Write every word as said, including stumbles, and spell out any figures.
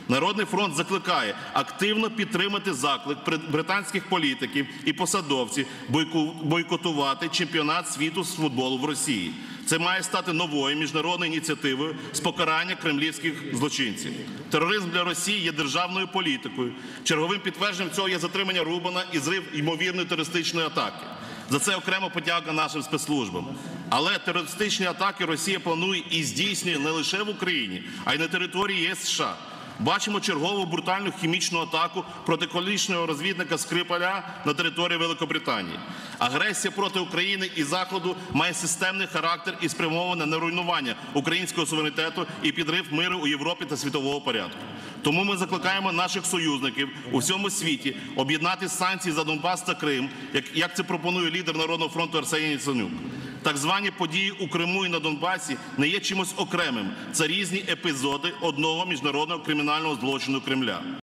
Народний фронт закликає активно підтримати заклик британських політиків і посадовців бойкотувати чемпіонат світу з футболу в Росії. Це має стати новою міжнародною ініціативою з покарання кремлівських злочинців. Тероризм для Росії є державною політикою. Черговим підтвердженням цього є затримання Рубана і зрив ймовірної терористичної атаки. За це окремо подяка нашим спецслужбам. Але терористичні атаки Росія планує і здійснює не лише в Україні, а й на території ЄС США. Бачимо чергову брутальну хімічну атаку проти колишнього розвідника Скрипаля на території Великобританії. Агресія проти України і Заходу має системний характер і спрямована на руйнування українського суверенітету і підрив миру у Європі та світового порядку. Тому ми закликаємо наших союзників у всьому світі об'єднати санкції за Донбас та Крим, як, як це пропонує лідер Народного фронту Арсеній Яценюк. Так звані події у Криму і на Донбасі не є чимось окремим. Це різні епізоди одного міжнародного кримінального злочину Кремля.